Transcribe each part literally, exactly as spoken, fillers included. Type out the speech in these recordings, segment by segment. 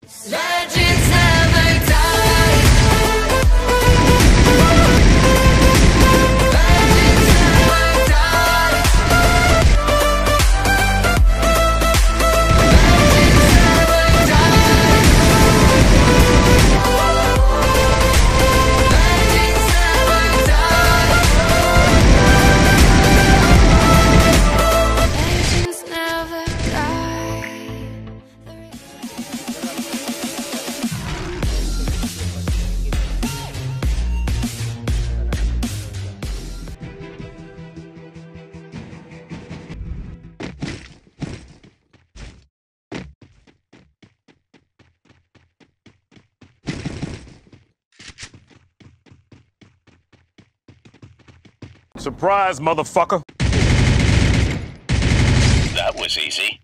Legends never die. Legends never die. Legends never die. Legends never die. Legends never die. Surprise, motherfucker. That was easy.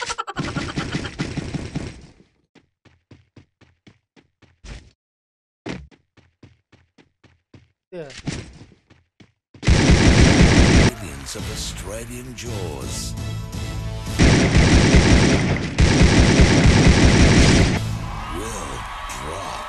Yeah. Millions of Australian jaws. Will drop.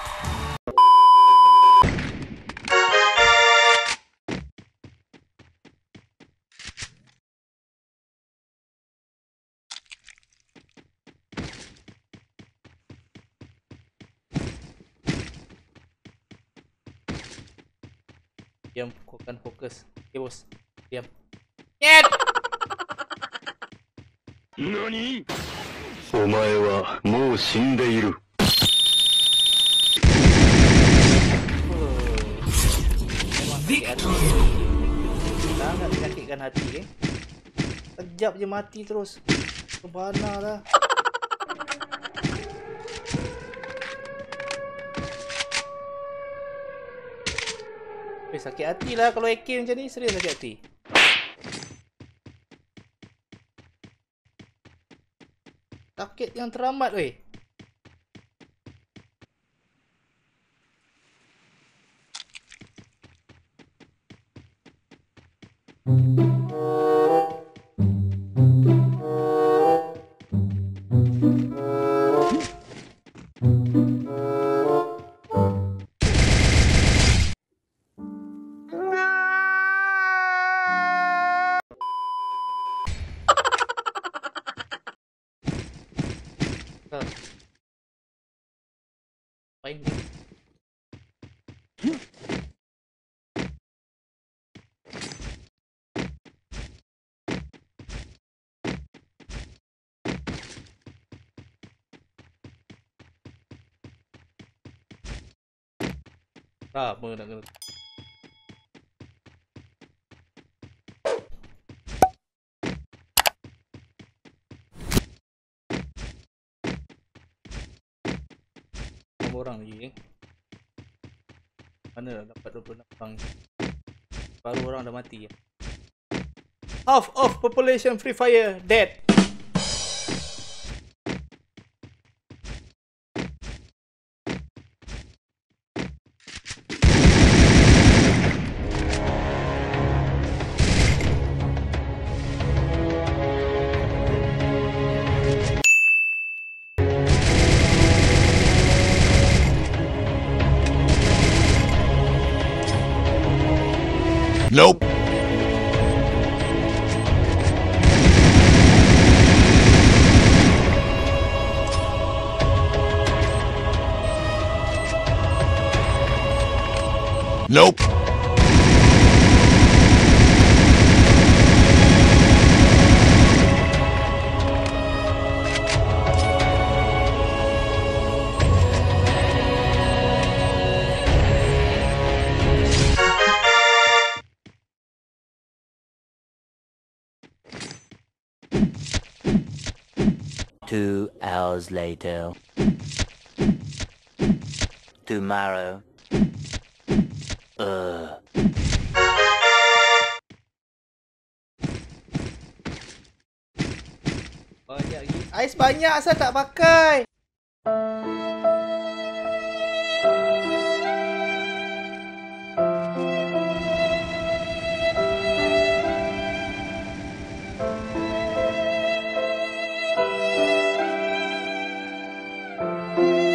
Diam, kau akan fokus. Okay, bos. Diam. Nyet! 何？お前はもう死んでいる。 Victory. Sangat menyakitkan hati, eh. Sekejap je mati terus. Kebana lah. Eh, sakit hati lah kalau A K macam ni. Serius sakit hati. Sakit yang teramat, weh. Main ni. Apa nak kena? Orang lagi, eh? Mana dah dapat dua puluh enam orang? Baru orang dah mati, eh? Half of population Free Fire dead. Nope. Nope. Two hours later. Tomorrow. Ugh. Banyak lagi. Ais banyak, saya tak pakai. Thank you.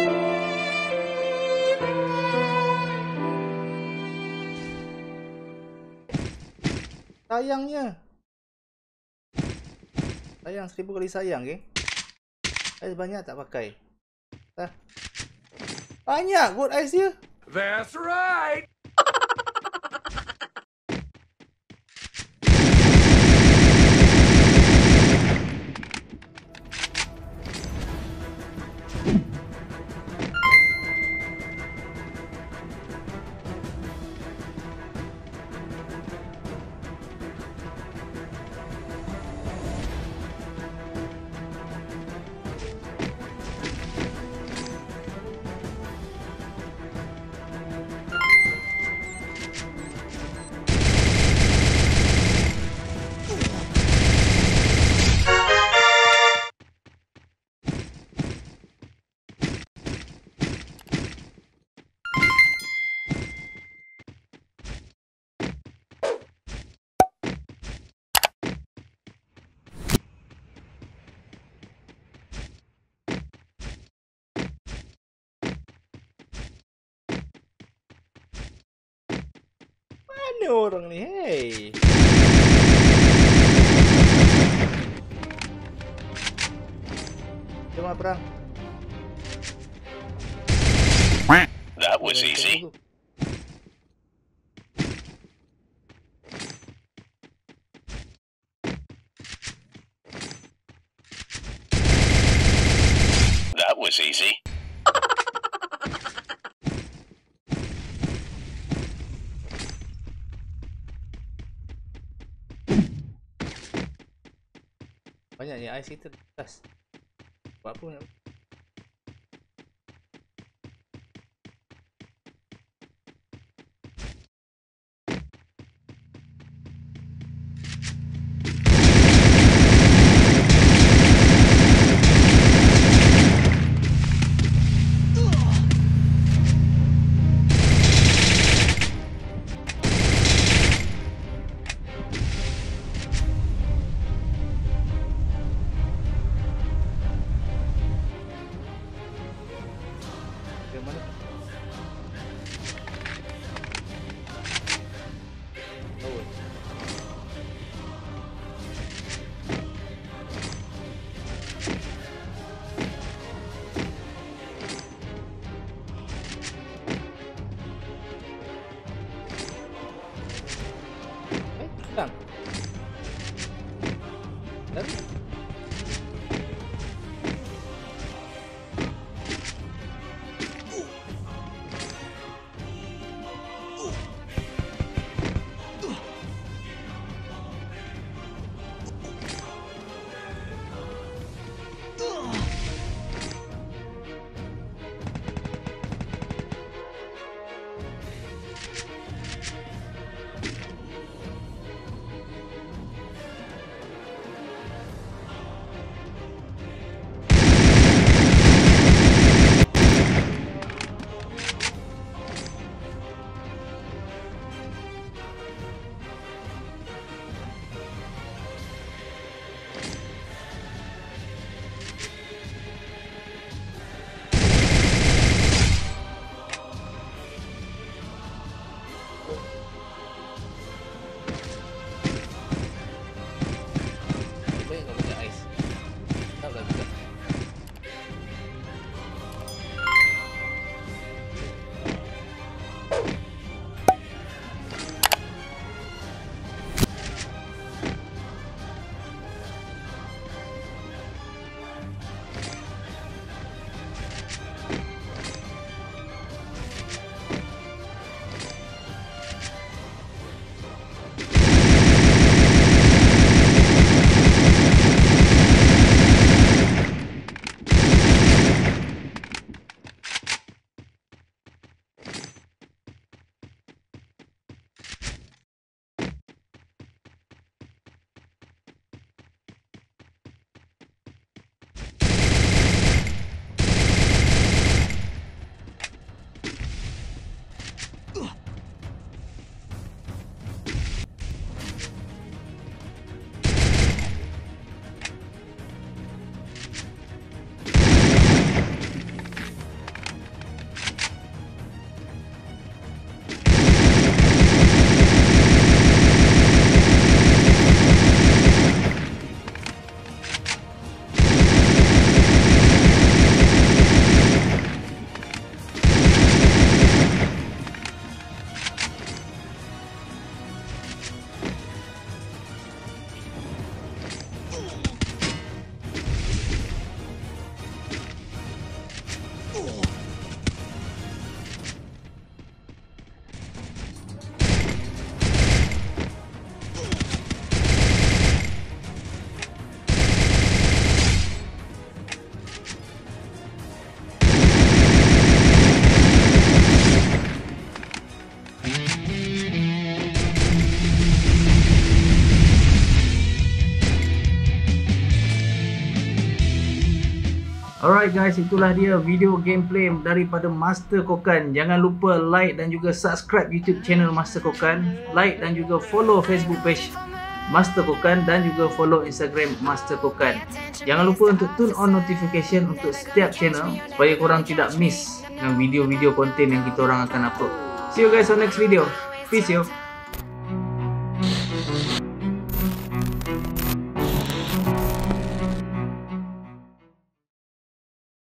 Sayangnya. Sayang, seribu kali sayang, geng. Ais banyak tak pakai. Dah. Banyak good ais dia. That's right. Mana orang ni? Hey. Jom perang. That was easy. That was easy. Banyak ni ais kita atas. Buat apa nak? Yang mana? Oh. Eh, hilang. Dari? Alright guys, itulah dia video gameplay daripada Master Kokan. Jangan lupa like dan juga subscribe YouTube channel Master Kokan, like dan juga follow Facebook page Master Kokan dan juga follow Instagram Master Kokan. Jangan lupa untuk turn on notification untuk setiap channel supaya korang tidak miss dengan video-video konten yang kita orang akan upload. See you guys on next video. Peace yo.